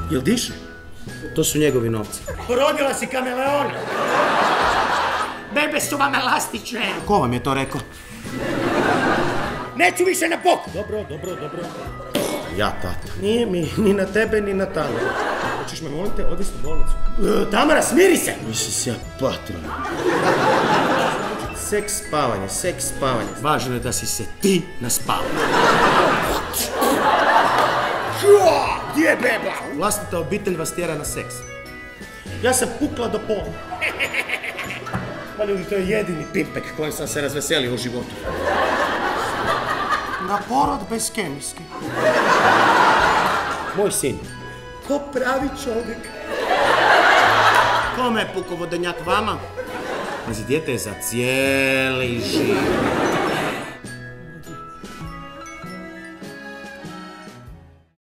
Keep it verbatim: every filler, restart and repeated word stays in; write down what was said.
Jel diše? To su njegovi novci. Porodila si kameleon! Bebe su vam elastične! Ko vam je to rekao? Neću više na bok! Dobro, dobro, dobro. Ja, tata. Nije mi ni na tebe, ni na Tamaru. Hoćeš me, molim te, odvesti u bolnicu. E, Tamara, smiri se! Mislim se ja patron. Seks, spavanje, seks, spavanje. Važno je da si se ti naspao. Gdje je beba? Vlastita obitelj vas tjera na seks. Ja sam pukla do pola. Ma ljudi, to je jedini pimpek kojem sam se razveselio u životu. Na porod bez kemijski. Moj sin. Ko pravi čovjek. Kome je pukao vodenjak vama? Znači, dijete je za cijeli život.